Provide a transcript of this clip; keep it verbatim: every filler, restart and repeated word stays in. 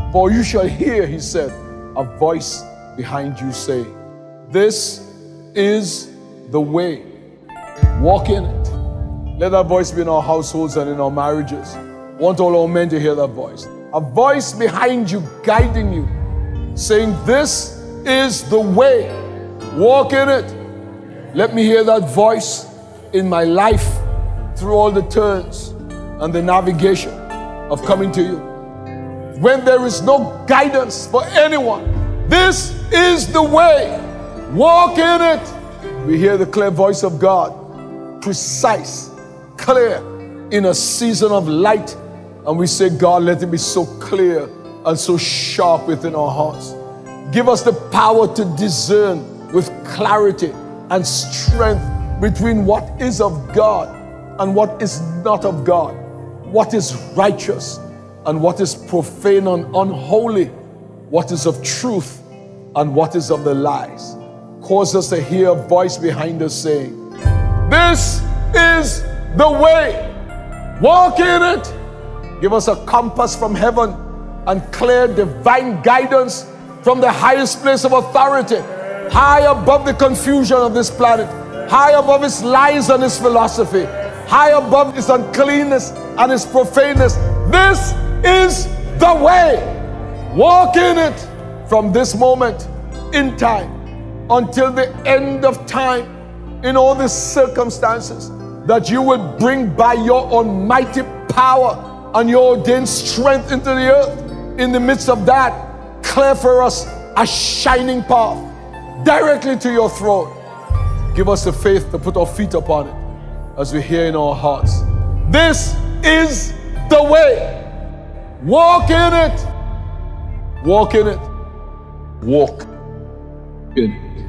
For you shall hear, he said, a voice behind you saying, this is the way. Walk in it. Let that voice be in our households and in our marriages. I want all our men to hear that voice. A voice behind you, guiding you, saying, this is the way. Walk in it. Let me hear that voice in my life through all the turns and the navigation of coming to you. When there is no guidance for anyone, this is the way. Walk in it. We hear the clear voice of God, precise, clear, in a season of light. And we say, God, let it be so clear and so sharp within our hearts. Give us the power to discern with clarity and strength between what is of God and what is not of God, what is righteous and what is profane and unholy, what is of truth and what is of the lies. Cause us to hear a voice behind us saying, this is the way. Walk in it. Give us a compass from heaven and clear divine guidance from the highest place of authority, high above the confusion of this planet, high above its lies and its philosophy, high above its uncleanness and its profaneness. This is the way. Walk in it from this moment in time until the end of time, in all the circumstances, that you will bring by your almighty power and your ordained strength into the earth. In the midst of that, clear for us a shining path directly to your throne. Give us the faith to put our feet upon it as we hear in our hearts, this is the way. Walk in it. Walk in it. Walk in it.